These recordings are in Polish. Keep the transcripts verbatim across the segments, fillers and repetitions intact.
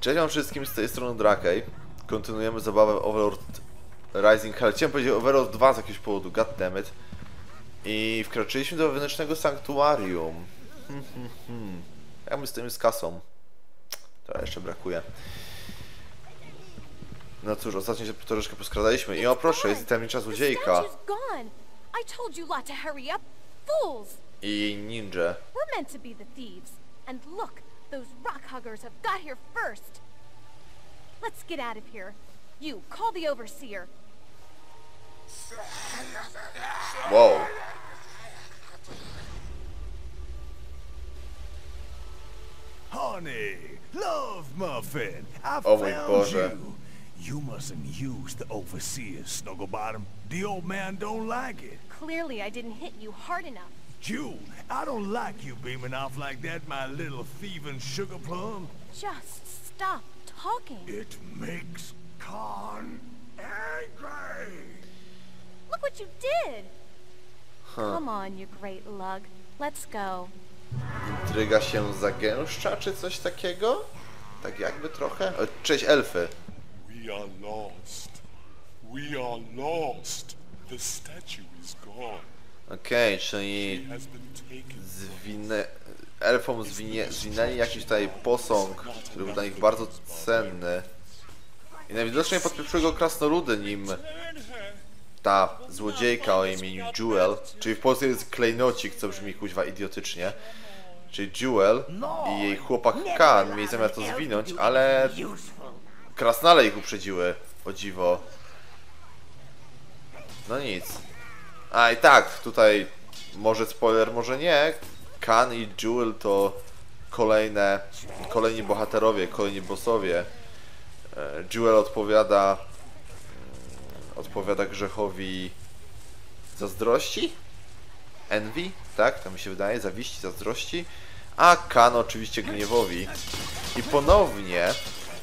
Cześć wam wszystkim, z tej strony Drakej. Kontynuujemy zabawę Overlord Rising Hell. Chciałem powiedzieć Overlord dwa z jakiegoś powodu, goddammit. I wkroczyliśmy do wewnętrznego sanktuarium. Hmm, hmm, hmm. Jak my z tym z kasą? To jeszcze brakuje. No cóż, ostatnio się troszeczkę poskradaliśmy. I o proszę, jest tajemnicza złodziejka. I jej ninja. Those rock huggers have got here first. Let's get out of here. You, call the overseer. Wow. Honey, love muffin, I O mój found Boże. you. You mustn't use the overseer, Snugglebottom. The old man don't like it. Clearly I didn't hit you hard enough. Jewel, I don't like you beaming off like that, my little thieving sugar plum. Just stop talking. It makes Khan angry. Look what you did. Huh. Come on, you great lug. Let's go. Intryga się zagęszcza, czy coś takiego? Tak jakby trochę? O, cześć, elfy. We are lost. We are lost. The statue is gone. Okej, okay, czyli zwinę... elfom zwinie... zwinęli jakiś tutaj posąg, który był dla nich bardzo cenny. I najwidoczniej podpieprzyły go krasnoludy, nim ta złodziejka o imieniu Jewel, czyli w Polsce jest klejnocik, co brzmi kuźwa idiotycznie. Czyli Jewel i jej chłopak Khan mieli zamiar to zwinąć, ale krasnale ich uprzedziły, o dziwo. No nic. A i tak, tutaj może spoiler, może nie. Khan i Jewel to kolejne, kolejni bohaterowie, kolejni bossowie. Jewel odpowiada odpowiada grzechowi zazdrości? Envy? Tak? To mi się wydaje, zawiści, zazdrości. A Khan oczywiście gniewowi. I ponownie e,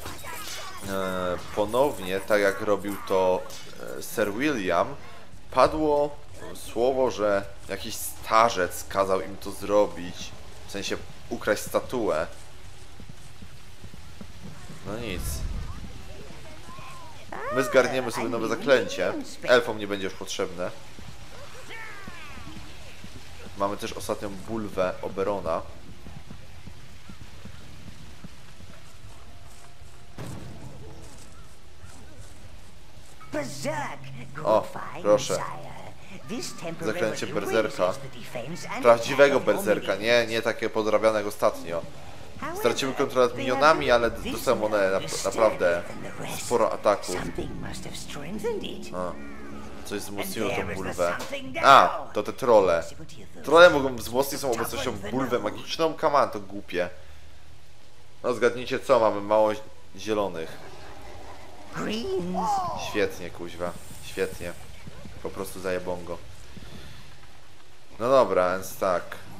ponownie, tak jak robił to e, Sir William, padło słowo, że jakiś starzec kazał im to zrobić, w sensie ukraść statuę. No nic. My zgarniemy sobie nowe zaklęcie. Elfom nie będzie już potrzebne. Mamy też ostatnią bulwę Oberona. O, proszę. Zaklęcie berserka. Prawdziwego berserka, nie, nie takie podrabianego ostatnio. Straciły kontrolę nad minionami, ale dostają one na, naprawdę sporo ataków. A, coś wzmocniło tą bulwę. A, to te trolle. Trolle mogą wzmocnić swoją obecnością bulwę magiczną? Come on, to głupie. No zgadnijcie co, mamy mało zielonych. Świetnie, kuźwa. Świetnie. Po prostu zajebongo. No dobra, więc tak.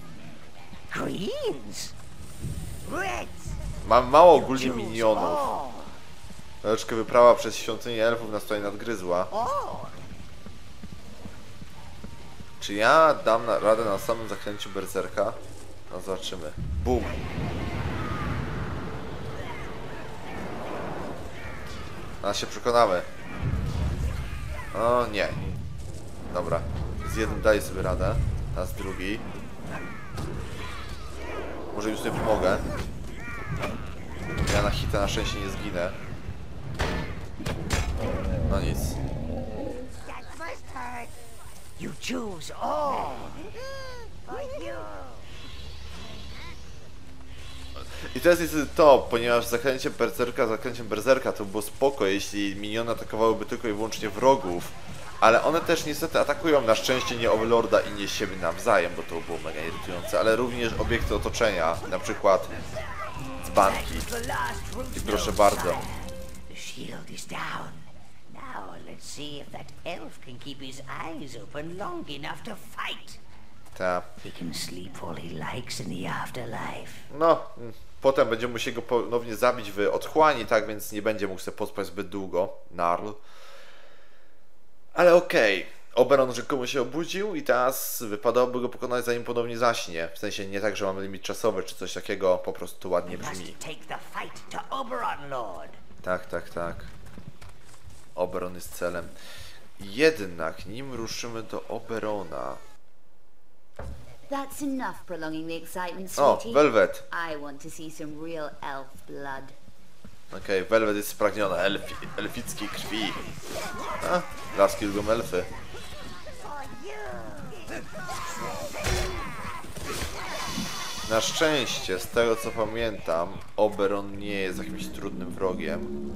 Mam mało ogólnie minionów. Troszeczkę wyprawa przez świątynię elfów nas tutaj nadgryzła. Czy ja dam na radę na samym zaklęciu berserka? No zobaczymy. Bum! A się przekonamy. O nie. Dobra. Z jednym daję sobie radę, a z drugi. Może już sobie pomogę. Ja na hita na szczęście nie zginę. No nic. I teraz jest to, ponieważ zaklęcie berserka, zaklęciem berserka to było spoko, jeśli miniony atakowałyby tylko i wyłącznie wrogów. Ale one też niestety atakują na szczęście nie Overlorda i nie siebie nawzajem, bo to było mega irytujące, ale również obiekty otoczenia, na przykład dzbanki. I proszę bardzo. Ta. No, potem będziemy musieli go ponownie zabić w otchłani, tak więc nie będzie mógł sobie pospać zbyt długo. Narl. Ale okej, Oberon rzekomo się obudził i teraz wypadałoby go pokonać, zanim ponownie zaśnie. W sensie nie tak, że mamy limit czasowy czy coś takiego, po prostu ładnie brzmi. Tak, tak, tak. Oberon jest celem. Jednak nim ruszymy do Oberona. That's enough prolonging the excitement, O, sweetie. Velvet. I want to see some real elf blood. Okej, okay, Velvet jest spragniona elfi, elfickiej krwi. A, laski lubią elfy. Na szczęście, z tego co pamiętam, Oberon nie jest jakimś trudnym wrogiem.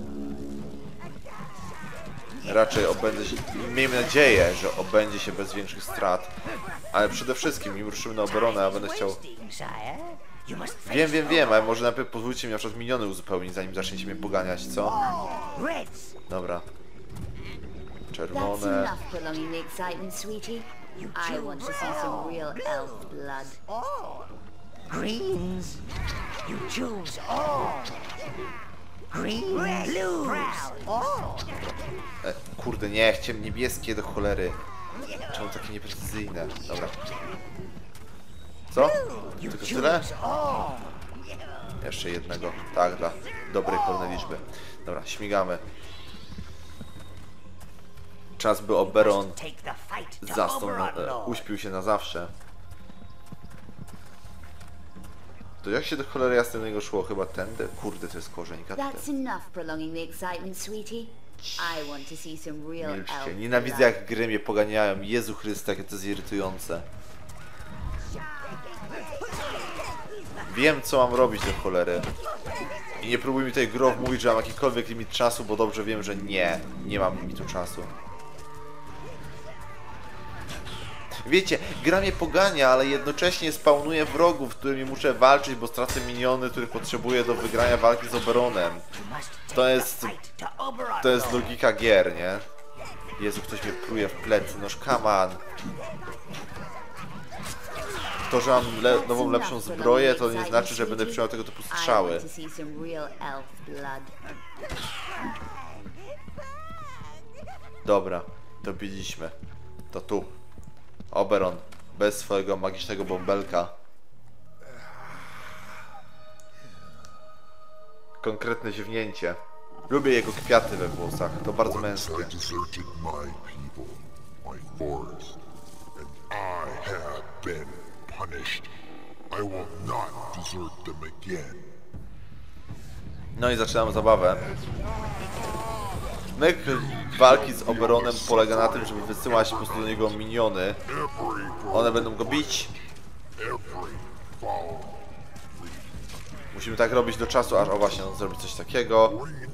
Raczej obędzie się, miejmy nadzieję, że obędzie się bez większych strat. Ale przede wszystkim, nim ruszymy na Oberona, ja będę chciał... Wiem, wiem, wiem, ale może najpierw pozwólcie mi na przykład miniony uzupełnić, zanim zaczniecie mnie poganiać, co? Dobra. Czerwone. Greens, you choose all. Green, blue, brown, all. E, kurde, nie, chciałem niebieskie do cholery. Czemu takie nieprecyzyjne? Dobra. Co? Tylko tyle? Jeszcze jednego. Tak, dla dobrej pełnej liczby. Dobra, śmigamy. Czas by Oberon zasnął, e, uśpił się na zawsze. To jak się do cholery jasnej niego szło? Chyba tędy? Kurde, to jest korzeń katty. Milczcie. Nienawidzę jak gry mnie poganiają. Jezu Chryste, jakie to jest irytujące. Wiem co mam robić do cholery. I nie próbuj mi tej gry mówić, że mam jakikolwiek limit czasu, bo dobrze wiem, że nie. Nie mam limitu czasu. Wiecie, gra mnie pogania, ale jednocześnie spawnuje wrogów, z którymi muszę walczyć, bo stracę miniony, których potrzebuję do wygrania walki z Oberonem. To jest... To jest logika gier, nie? Jezu, ktoś mnie pruje w plecy, noż come on. To, że mam le nową, lepszą zbroję, to nie znaczy, że będę przyjął tego typu strzały. Dobra, dobiliśmy. To tu. Oberon, bez swojego magicznego bąbelka. Konkretne ziewnięcie. Lubię jego kwiaty we włosach, to bardzo męskie. No i zaczynamy zabawę. Myk walki z Oberonem polega na tym, żeby wysyłać po prostu do niego miniony. One będą go bić. Musimy tak robić do czasu, aż o właśnie on zrobi coś takiego.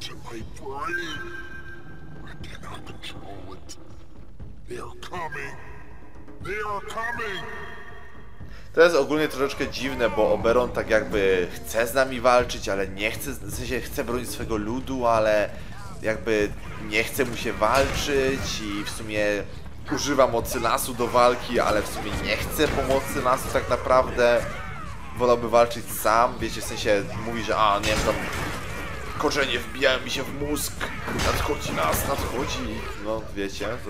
To jest ogólnie troszeczkę dziwne, bo Oberon tak jakby chce z nami walczyć, ale nie chce, w sensie chce bronić swojego ludu, ale jakby nie chce mu się walczyć i w sumie używa mocy lasu do walki, ale w sumie nie chce pomocy lasu tak naprawdę. Wolałby walczyć sam, wiecie, w sensie mówi, że a nie wiem, tam korzenie wbijają mi się w mózg, nadchodzi nas, nadchodzi, no wiecie, to,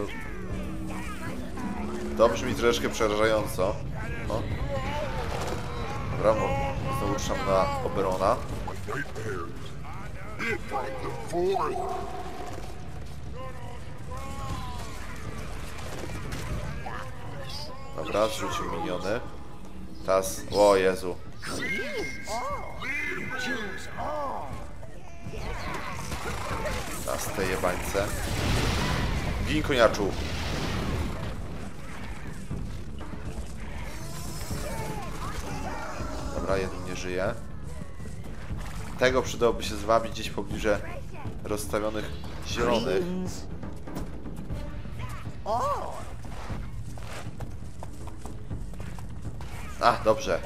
to brzmi troszeczkę przerażająco. No. Brawo, znowu ruszam na Oberona. Dobra, zrzucił miniony. Teraz, o Jezu. Teraz te jebańce. Gin, koniaczu. Dobra, jeden nie żyje. Tego przydałoby się zwabić gdzieś w pobliżu rozstawionych zielonych. A, dobrze.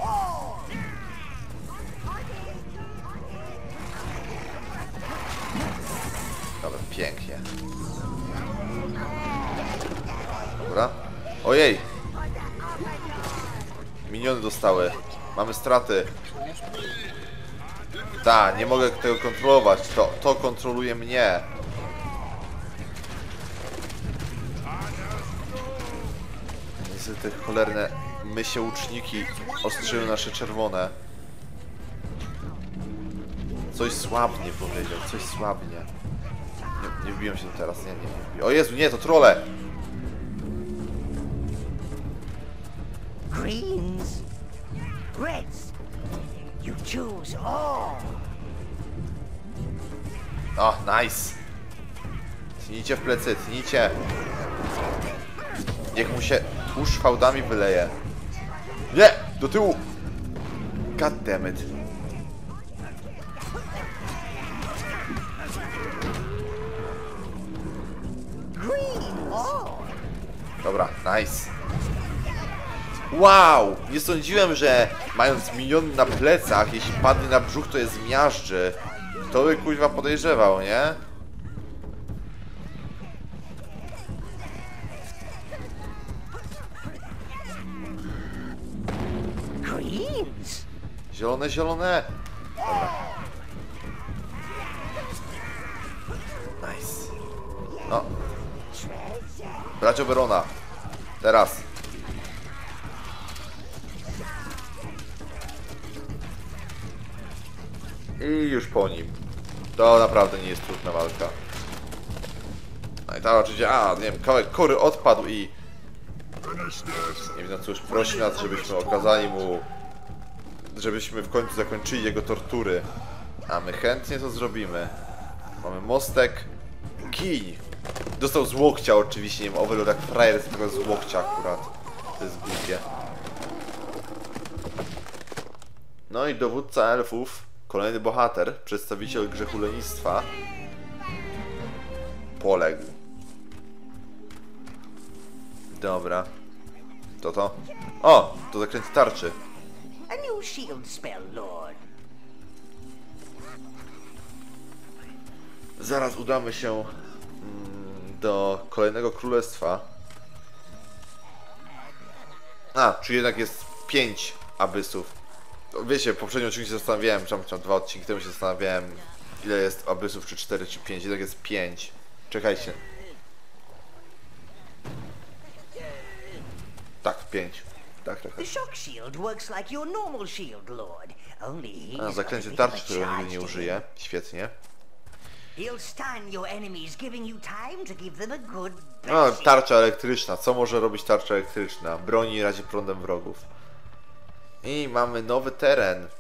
Dobra, pięknie. Dobra. Ojej! Miniony dostały. Mamy straty. Ta, nie mogę tego kontrolować. To, to kontroluje mnie. niestety te cholerne mysie łuczniki ostrzyły nasze czerwone. Coś słabnie powiedział, coś słabnie. Nie, nie wbiłem się teraz, nie, nie, nie wbiję. O Jezu, nie, to trolle! Greens. Reds. You choose all. O, nice! Tnijcie w plecy, tnijcie! Niech mu się tłuszcz fałdami wyleje. Nie! Do tyłu! God damn it. Green. All. Dobra, nice. Wow! Nie sądziłem, że mając miniony na plecach, jeśli padnie na brzuch, to je zmiażdży. Kto by kuźwa podejrzewał, nie? Greens. Zielone, zielone! Dobra. Nice. No. Bracio Berona. Teraz. I już po nim. To naprawdę nie jest trudna walka. No i tam oczywiście, a nie wiem, kawałek kory odpadł i... Nie wiem, no cóż, prosi nas, żebyśmy okazali mu... Żebyśmy w końcu zakończyli jego tortury. A my chętnie to zrobimy. Mamy mostek. Kij! Dostał z łokcia oczywiście, nie wiem, Overlord jak frajer z tego z łokcia akurat. To jest głupie. No i dowódca elfów, kolejny bohater, przedstawiciel grzechu lenistwa, poległ. Dobra. To to? O! To zakręty tarczy. A new shield spell, Lord. Zaraz udamy się mm, do kolejnego królestwa. A, czy jednak jest pięć abysów. Wiecie, w poprzednim odcinku się zastanawiałem, czy tam dwa odcinki temu się zastanawiałem, ile jest abysów, czy cztery, czy pięć. Jednak jest pięć. Czekajcie. Tak, pięć. Tak, tak, tak. The shock shield works like your normal shield, Lord. Only he's A, got zaklęcie a bit tarczy, of a którego nigdy charge nie to użyję. Świetnie. He'll stun your enemies, giving you time to give them a good No, bashing. tarcza elektryczna. Co może robić tarcza elektryczna? Broni razie prądem wrogów. I mamy nowy teren.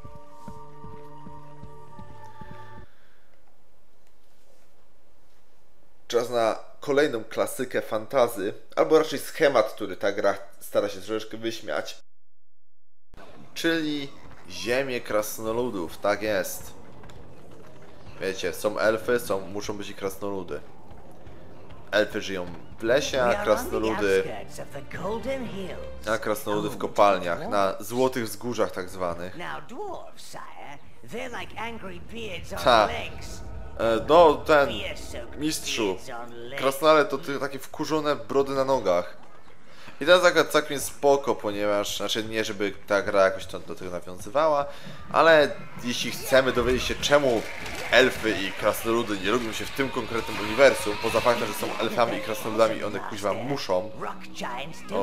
Czas na kolejną klasykę fantazy, albo raczej schemat, który ta gra stara się troszeczkę wyśmiać. Czyli ziemię krasnoludów, tak jest. Wiecie, są elfy, są, muszą być i krasnoludy. Elfy żyją w lesie, a krasnoludy... A krasnoludy w kopalniach, na złotych wzgórzach tak zwanych. Ta. E, no, ten mistrzu. Krasnale to ty, takie wkurzone brody na nogach. I to jest akurat całkiem spoko, ponieważ, znaczy nie żeby ta gra jakoś to, do tego nawiązywała, ale jeśli chcemy dowiedzieć się, czemu elfy i krasnoludy nie lubią się w tym konkretnym uniwersum, poza faktem, że są elfami i krasnoludami i one kuźwa muszą. O.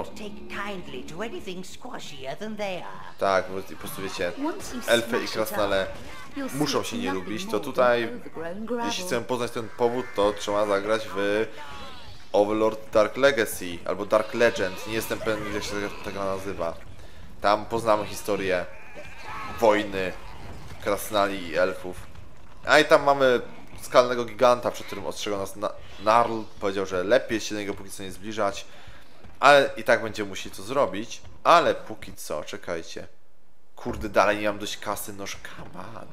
Tak, bo po prostu wiecie, elfy i krasnale muszą się nie lubić, to tutaj, jeśli chcemy poznać ten powód, to trzeba zagrać w Overlord Dark Legacy, albo Dark Legend, nie jestem pewien, jak się tego nazywa. Tam poznamy historię wojny krasnali i elfów. A i tam mamy skalnego giganta, przed którym ostrzegał nas na Narl. Powiedział, że lepiej się do niego póki co nie zbliżać. Ale i tak będziemy musieli to zrobić. Ale póki co, czekajcie. Kurde, dalej nie mam dość kasy, noż come on.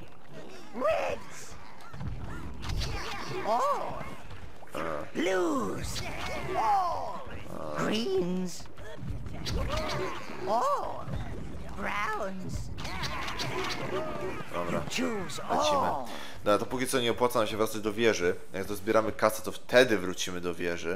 Blues. Greens. All. Browns. Dobra, Choose lecimy. all. No to póki co nie opłaca nam się wracać do wieży. Jak dozbieramy kasę, to wtedy wrócimy do wieży.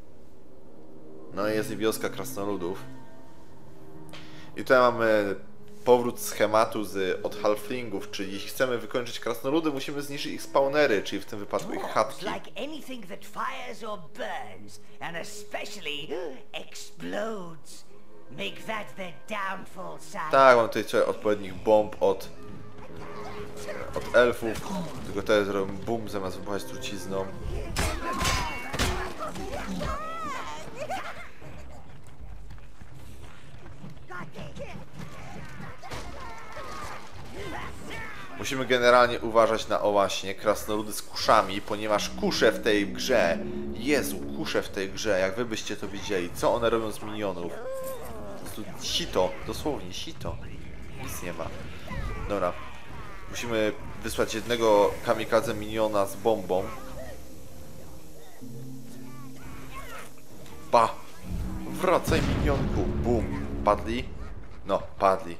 No i jest i wioska krasnoludów. I tutaj mamy powrót schematu z, od halflingów, czyli jeśli chcemy wykończyć krasnoludy, musimy zniszczyć ich spawnery, czyli w tym wypadku ich chatki. Like anything that fires or burns, and especially explodes. Make that their downfall, sire. Tak, mam tutaj tutaj odpowiednich bomb od, od elfów, tylko teraz zrobię boom zamiast wybuchać trucizną. Musimy generalnie uważać na, o właśnie, krasnoludy z kuszami, ponieważ kusze w tej grze, Jezu, kusze w tej grze, jak wy byście to widzieli, co one robią z minionów. Tu sito, dosłownie sito. Nic nie ma. Dobra. Musimy wysłać jednego kamikadze miniona z bombą. Ba! Wracaj minionku! Bum! Padli? No, padli.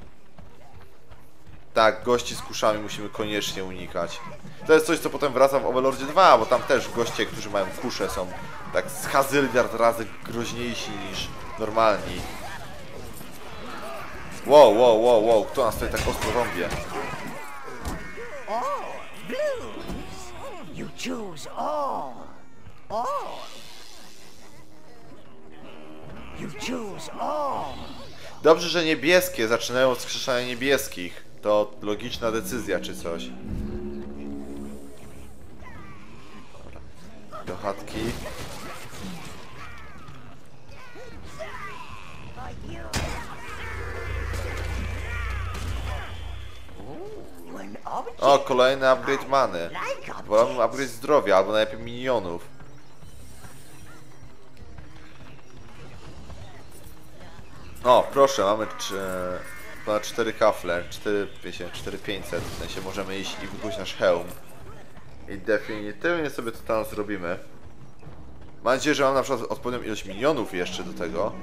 Tak, gości z kuszami musimy koniecznie unikać. To jest coś, co potem wraca w Overlordzie dwa, bo tam też goście, którzy mają kusze, są tak z hazyliard razy groźniejsi niż normalni. Wow, wow, wow, wow, kto nas tutaj tak ostro rąbie? All blues. You choose all. All. You choose all. Dobrze, że niebieskie zaczynają od skrzeszania niebieskich. To logiczna decyzja czy coś. Dobra. Do chatki. O, kolejny upgrade many. Wolałbym upgrade zdrowia, albo najlepiej minionów. O, proszę, mamy ponad cztery kafle, cztery tysiące pięćset, w sensie możemy iść i wykuć nasz hełm. I definitywnie sobie to tam zrobimy. Mam nadzieję, że mam na przykład odpowiednią ilość minionów jeszcze do tego.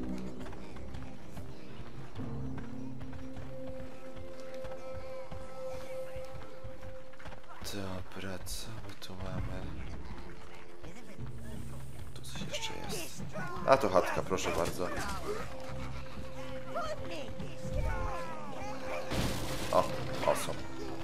Dobra, co my tu mamy? Tu coś jeszcze jest. A to chatka, proszę bardzo. O, awesome.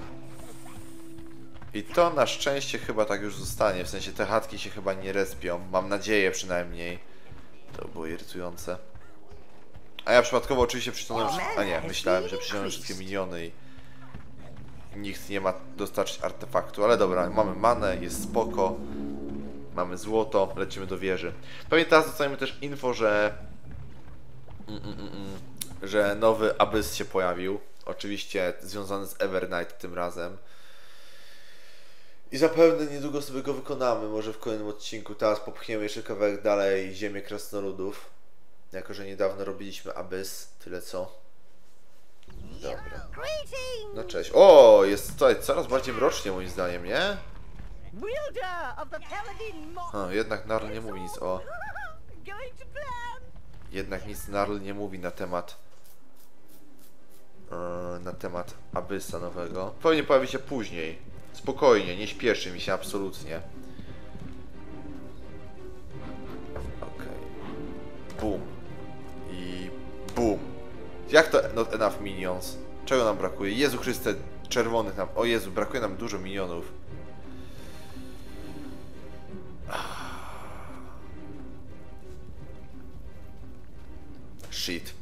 I to na szczęście chyba tak już zostanie, w sensie te chatki się chyba nie respią, mam nadzieję przynajmniej. To było irytujące. A ja przypadkowo oczywiście przyciągnąłem, a nie, myślałem, że przyciągnąłem wszystkie miniony i nikt nie ma dostarczyć artefaktu, ale dobra, mamy manę, jest spoko. Mamy złoto, lecimy do wieży. Pewnie teraz dostajemy też info, że mm, mm, mm, że nowy Abyss się pojawił. Oczywiście związany z Evernight tym razem. I zapewne niedługo sobie go wykonamy, może w kolejnym odcinku. Teraz popchniemy jeszcze kawałek dalej ziemię krasnoludów. Jako że niedawno robiliśmy Abyss, tyle co. Dobra. No cześć. O, jest tutaj coraz bardziej mrocznie moim zdaniem, nie? O, jednak Narl nie mówi nic o... Jednak nic Narl nie mówi na temat... Yy, na temat Abyssa nowego. Pewnie pojawi się później. Spokojnie, nie śpieszy mi się absolutnie. Okej. Okay. Boom. I... boom. Jak to not enough minions? Czego nam brakuje? Jezu Chryste, czerwonych nam... O Jezu, brakuje nam dużo minionów. Shit.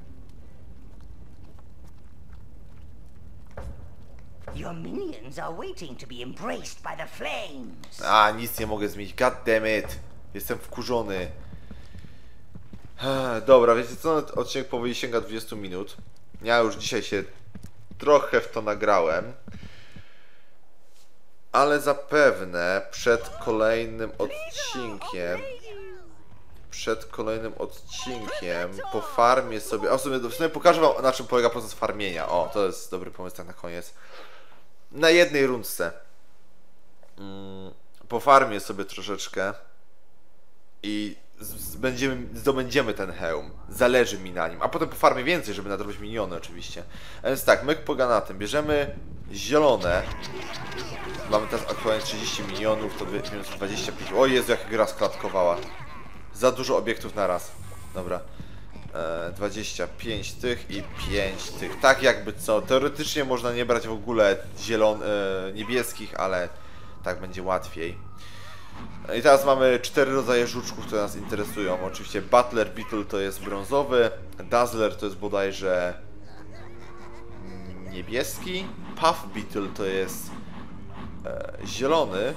Your minions are waiting to be embraced by the flames. A, nic nie mogę zmienić. God damn it. Jestem wkurzony. Dobra, wiecie co? Odcinek powoli sięga dwudziestu minut. Ja już dzisiaj się trochę w to nagrałem. Ale zapewne przed kolejnym odcinkiem Przed kolejnym odcinkiem pofarmię sobie... A w sumie, w sumie pokażę wam, na czym polega proces farmienia. O, to jest dobry pomysł tak na koniec. Na jednej rundce mm, pofarmię sobie troszeczkę i z, będziemy, zdobędziemy ten hełm. Zależy mi na nim. A potem pofarmię więcej, żeby nadrobić miniony oczywiście. A więc tak, myk polega na tym. Bierzemy zielone. Mamy teraz aktualnie trzydzieści minionów, to minus dwadzieścia pięć. O Jezu, jak gra sklatkowała. Za dużo obiektów na raz. Dobra. e, dwadzieścia pięć tych i pięć tych. Tak jakby co, teoretycznie można nie brać w ogóle zielon, e, niebieskich, ale tak będzie łatwiej. I teraz mamy cztery rodzaje żuczków, które nas interesują. Oczywiście Butler Beetle to jest brązowy, Dazzler to jest bodajże niebieski, Puff Beetle to jest e, zielony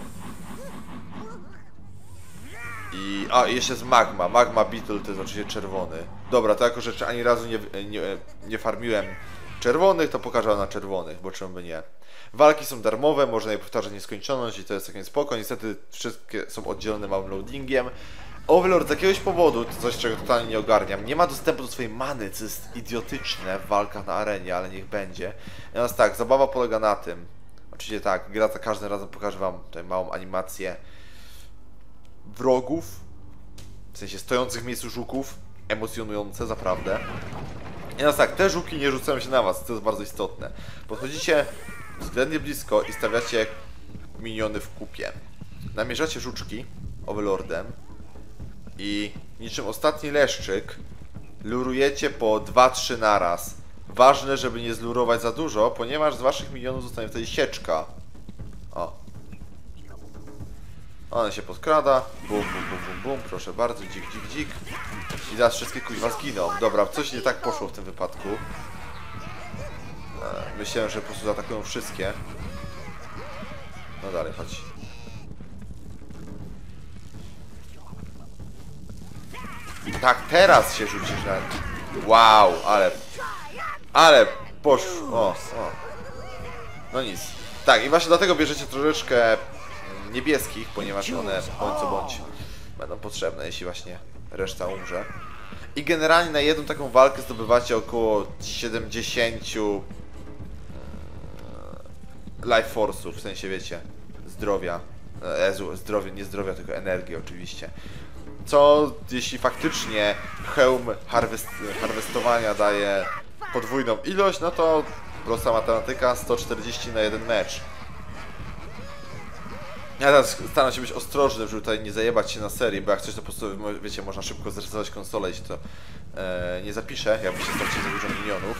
i a jeszcze jest Magma, Magma Beetle to jest oczywiście czerwony. Dobra, to jako że ani razu nie, nie, nie farmiłem czerwonych, to pokażę na czerwonych, bo czemu by nie. Walki są darmowe, można je powtarzać nieskończoność i to jest całkiem spoko. Niestety wszystkie są oddzielone małym loadingiem. Overlord z jakiegoś powodu, to coś czego totalnie nie ogarniam, nie ma dostępu do swojej many, co jest idiotyczne w walkach na arenie, ale niech będzie. Natomiast tak, zabawa polega na tym. Oczywiście tak, gra za każdym razem pokaże wam tutaj małą animację wrogów, w sensie stojących w miejscu żuków, emocjonujące, zaprawdę. I teraz tak, te żuki nie rzucają się na was, to jest bardzo istotne. Podchodzicie względnie blisko i stawiacie miniony w kupie. Namierzacie żuczki Overlordem i niczym ostatni leszczyk lurujecie po dwa trzy naraz. Ważne, żeby nie zlurować za dużo, ponieważ z waszych minionów zostanie wtedy sieczka. O. Ona się podkrada. Bum, bum, bum, bum, bum. Proszę bardzo, dzik, dzik, dzik. I teraz wszystkie kuźwa zginą. Dobra, coś nie tak poszło w tym wypadku. Myślałem, że po prostu zaatakują wszystkie. No dalej, chodź. Tak, teraz się rzucisz na... Wow, ale... Ale poszło... O, o. No nic. Tak, i właśnie dlatego bierzecie troszeczkę niebieskich, ponieważ one bądź co bądź będą potrzebne, jeśli właśnie reszta umrze. I generalnie na jedną taką walkę zdobywacie około siedemdziesiąt life force'ów, w sensie wiecie, zdrowia. Jezu, zdrowie, nie zdrowia, tylko energii oczywiście. Co jeśli faktycznie hełm harwest, harwestowania daje podwójną ilość, no to prosta matematyka, sto czterdzieści na jeden mecz. Ja teraz staram się być ostrożny, żeby tutaj nie zajebać się na serii, bo jak coś to po prostu, wiecie, można szybko zresetować konsolę, jeśli to e, nie zapiszę, jakby się stracił za dużo minionów.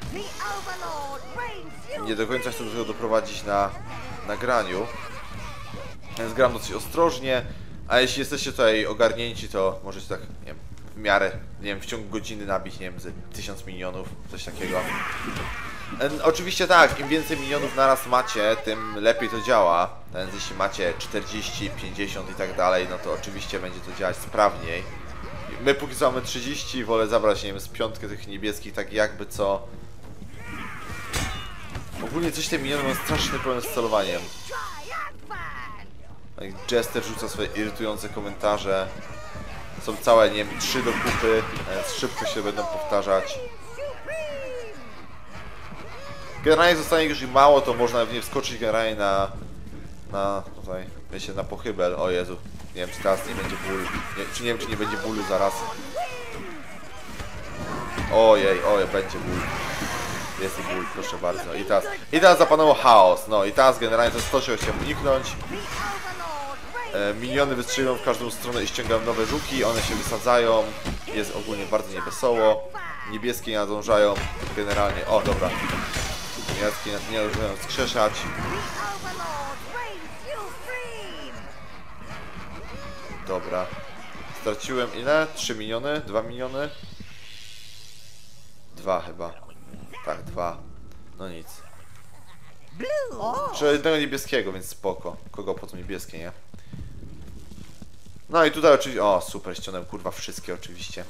Nie do końca chcę do tego doprowadzić na nagraniu, więc gram dosyć ostrożnie, a jeśli jesteście tutaj ogarnięci, to możecie tak, nie wiem, w miarę, nie wiem, w ciągu godziny nabić, nie wiem, ze tysiąc minionów, coś takiego. E, oczywiście tak, im więcej minionów naraz macie, tym lepiej to działa, więc jeśli macie czterdzieści, pięćdziesiąt i tak dalej, no to oczywiście będzie to działać sprawniej. My póki co mamy trzydzieści, wolę zabrać, nie wiem, z piątkę tych niebieskich, tak jakby co. Ogólnie coś te miniony ma straszny problem z celowaniem. Jester rzuca swoje irytujące komentarze. Są całe, nie wiem, trzy do kupy, więc szybko się będą powtarzać. Generalnie zostanie już i mało, to można w nie wskoczyć generalnie na... Na... tutaj, wiecie, na pochybel. O Jezu, nie wiem czy teraz nie będzie ból. Nie, czy nie wiem czy nie będzie bólu zaraz. Ojej, ojej, będzie ból. Jest i ból, proszę bardzo. I teraz, i teraz zapanował chaos. No i teraz generalnie to jest to, czego chciałem uniknąć. E, miniony wystrzeliwują w każdą stronę i ściągają nowe żuki. One się wysadzają. Jest ogólnie bardzo niewesoło. Niebieskie nie nadążają. Generalnie, o dobra. Niebieskie nie nadążają skrzeszać. Dobra. Straciłem ile? Trzy miniony? Dwa miniony? Dwa chyba. Tak, dwa. No nic. Czy jednego niebieskiego, więc spoko. Kogo po to niebieskie, nie? No i tutaj oczywiście... O, super, ściąłem kurwa wszystkie oczywiście.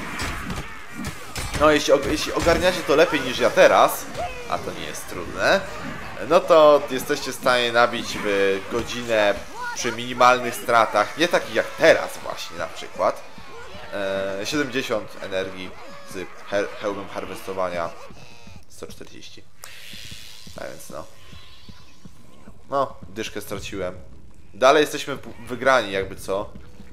No, jeśli, jeśli ogarniacie to lepiej niż ja teraz, a to nie jest trudne, no to jesteście w stanie nabić w godzinę przy minimalnych stratach, nie takich jak teraz właśnie na przykład, e, siedemdziesiąt energii z he hełmem harwestowania, sto czterdzieści. A więc no. No, dyszkę straciłem. Dalej jesteśmy wygrani jakby co.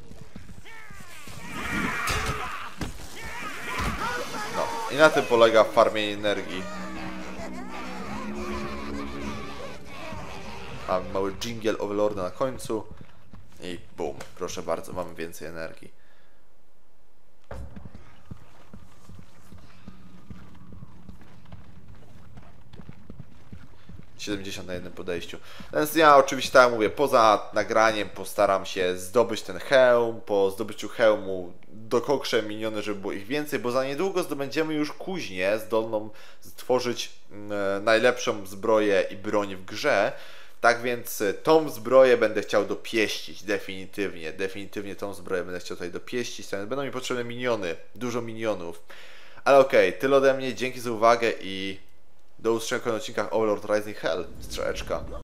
No, i na tym polega farmienie energii. A mały dżingiel Overlorda na końcu. I bum, proszę bardzo, mamy więcej energii. siedemdziesiąt na jednym podejściu. Więc ja oczywiście, tak jak mówię, poza nagraniem postaram się zdobyć ten hełm. Po zdobyciu hełmu dokokrzę miniony, żeby było ich więcej, bo za niedługo zdobędziemy już kuźnię zdolną stworzyć e, najlepszą zbroję i broń w grze. Tak więc tą zbroję będę chciał dopieścić, definitywnie, definitywnie tą zbroję będę chciał tutaj dopieścić, będą mi potrzebne miniony, dużo minionów. Ale okej, okay, tyle ode mnie, dzięki za uwagę i do usłyszenia w kolejnych odcinkach Overlord Rising Hell, strzałeczka.